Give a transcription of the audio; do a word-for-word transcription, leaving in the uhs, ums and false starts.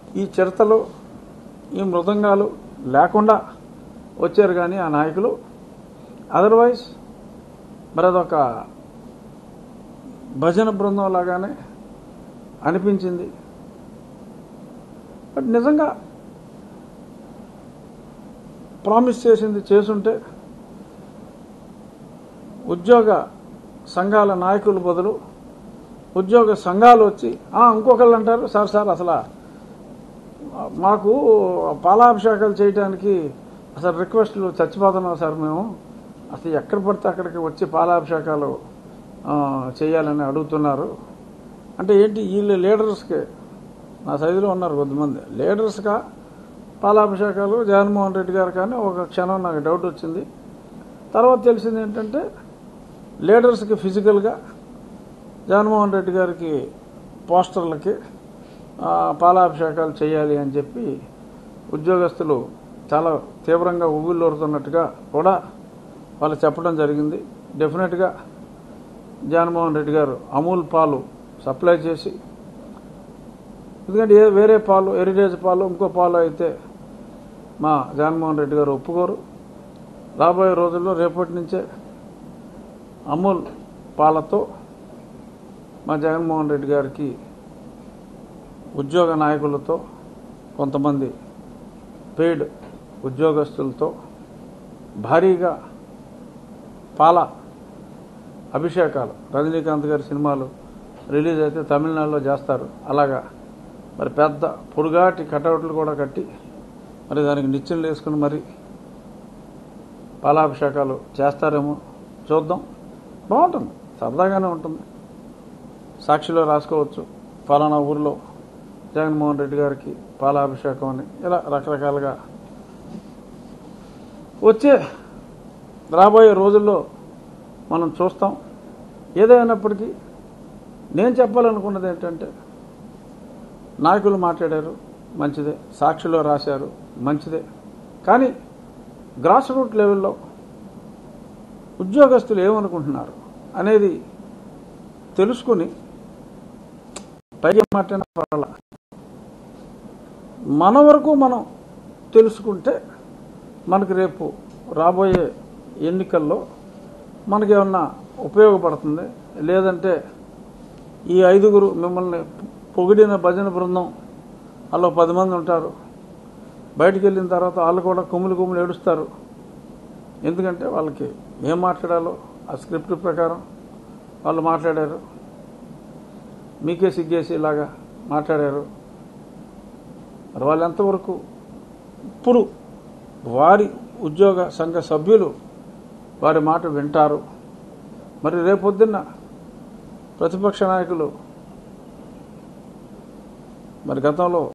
ఈ చిరతలు ఈ మృదంగాలు లేకుండా వచ్చారు కానీ ఆ నాయకులు. అదర్వైజ్ మరి అదొక భజన బృందం లాగానే అనిపించింది. బట్ నిజంగా ప్రామిస్ చేసింది చేసుంటే ఉద్యోగ సంఘాల నాయకుల బదులు ఉద్యోగ సంఘాలు వచ్చి ఇంకొకళ్ళు అంటారు, సార్ సార్ అసలు మాకు పాలాభిషేకాలు చేయడానికి అసలు రిక్వెస్ట్లు చచ్చిపోతున్నాం సార్, మేము అసలు ఎక్కడ పడితే అక్కడికి వచ్చి పాలాభిషేకాలు చేయాలని అడుగుతున్నారు. అంటే ఏంటి, వీళ్ళు లీడర్స్కి నా సైజులో ఉన్నారు కొద్దిమంది లీడర్స్గా పాలాభిషేకాలు జగన్మోహన్ రెడ్డి గారు. కానీ ఒక క్షణం నాకు డౌట్ వచ్చింది. తర్వాత తెలిసింది ఏంటంటే లీడర్స్కి ఫిజికల్గా జగన్మోహన్ రెడ్డి గారికి పోస్టర్లకి పాలాభిషేకాలు చేయాలి అని చెప్పి ఉద్యోగస్తులు చాలా తీవ్రంగా ఉవ్విళ్ళూరుతున్నట్టుగా కూడా వాళ్ళు చెప్పడం జరిగింది. డెఫినెట్గా జగన్మోహన్ రెడ్డి గారు అమూల్ పాలు సప్లై చేసి, ఎందుకంటే ఏ వేరే పాలు హెరిటేజ్ పాలు ఇంకో పాలు అయితే మా జగన్మోహన్ రెడ్డి గారు ఒప్పుకోరు. రాబోయే రోజుల్లో రేపటి నుంచే అమూల్ పాలతో మా జగన్మోహన్ రెడ్డి గారికి ఉద్యోగ నాయకులతో కొంతమంది పెయిడ్ ఉద్యోగస్తులతో భారీగా పాల అభిషేకాలు, రజనీకాంత్ గారి సినిమాలు రిలీజ్ అయితే తమిళనాడులో చేస్తారు, అలాగా మరి పెద్ద పొడుగాటి కటౌట్లు కూడా కట్టి మరి దానికి నిచ్చెనలు వేసుకుని మరి పాలాభిషేకాలు చేస్తారేమో చూద్దాం. బాగుంటుంది, సరదాగానే ఉంటుంది. సాక్షిలో రాసుకోవచ్చు ఫలానా ఊర్లో జగన్మోహన్ రెడ్డి గారికి పాలాభిషేకం అని, ఇలా రకరకాలుగా వచ్చే రాబోయే రోజుల్లో మనం చూస్తాం. ఏదైనప్పటికీ నేను చెప్పాలనుకున్నది ఏంటంటే, నాయకులు మాట్లాడారు మంచిదే, సాక్షిలో రాశారు మంచిదే, కానీ గ్రాస్ రూట్ లెవెల్లో ఉద్యోగస్తులు ఏమనుకుంటున్నారు అనేది తెలుసుకుని పైకి మాట్లాడిన పర్వాలా, మన వరకు మనం తెలుసుకుంటే మనకు రేపు రాబోయే ఎన్నికల్లో మనకేమన్నా ఉపయోగపడుతుంది. లేదంటే ఈ ఐదుగురు మిమ్మల్ని పొగిడిన భజన బృందం అలా పది మంది ఉంటారు, బయటికి వెళ్ళిన తర్వాత వాళ్ళు కూడా కుమ్ములు కుమ్ములు ఏడుస్తారు. ఎందుకంటే వాళ్ళకి ఏం మాట్లాడాలో ఆ స్క్రిప్ట్ ప్రకారం వాళ్ళు మాట్లాడారు, మీకే సిగ్గేసి ఇలాగా మాట్లాడారు. మరి వాళ్ళు ఎంతవరకు ఇప్పుడు వారి ఉద్యోగ సంఘ సభ్యులు వారి మాట వింటారు. మరి రేపొద్దున్న ప్రతిపక్ష నాయకులు మరి గతంలో